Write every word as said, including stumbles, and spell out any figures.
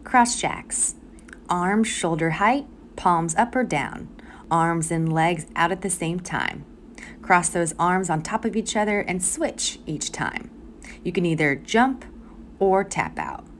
Cross jacks. Arms shoulder height, palms up or down. Arms and legs out at the same time. Cross those arms on top of each other and switch each time. You can either jump or tap out.